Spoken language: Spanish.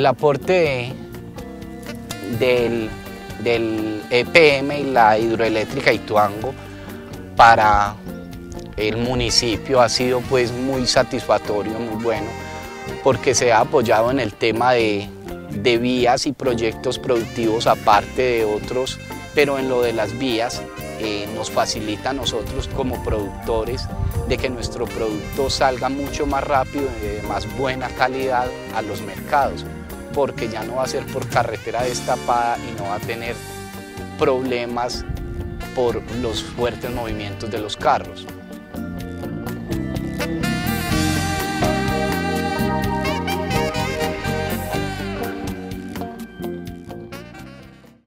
El aporte del EPM y la hidroeléctrica Ituango para el municipio ha sido pues muy satisfactorio, muy bueno, porque se ha apoyado en el tema de vías y proyectos productivos aparte de otros, pero en lo de las vías nos facilita a nosotros como productores de que nuestro producto salga mucho más rápido y de más buena calidad a los mercados, porque ya no va a ser por carretera destapada y no va a tener problemas por los fuertes movimientos de los carros.